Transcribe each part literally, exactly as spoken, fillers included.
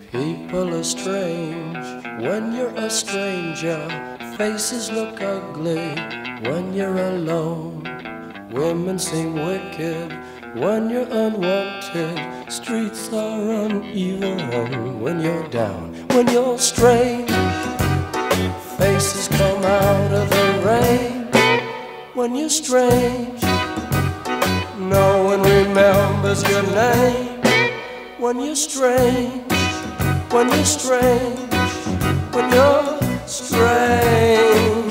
People are strange when you're a stranger. Faces look ugly when you're alone. Women seem wicked when you're unwanted. Streets are uneven when you're down. When you're strange, faces come out of the rain. When you're strange, no one remembers your name. When you're strange, when you're strange, when you're strange.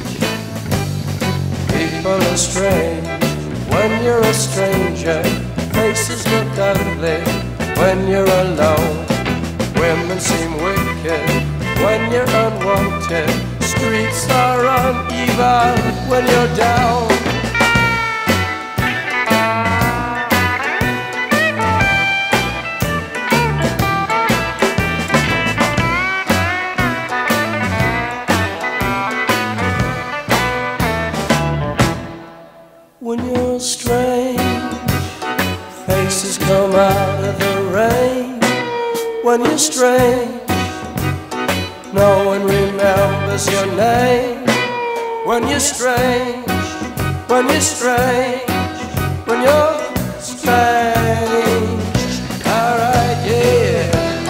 People are strange when you're a stranger. Faces look ugly when you're alone. Women seem wicked when you're unwanted. Streets are uneven when you're down. When you're strange, faces come out of the rain. When you're strange, no one remembers your name. When you're strange, when you're strange, when you're strange. Alright, yeah.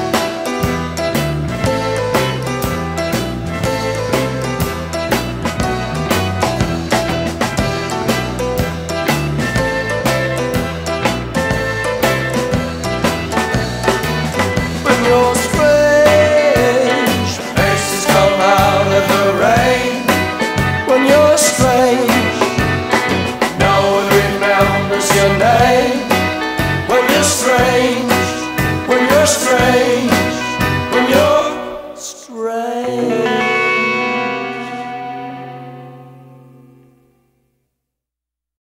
When you're strange, faces come out of the rain. When you're strange, no one remembers your name. When you're strange, when you're strange.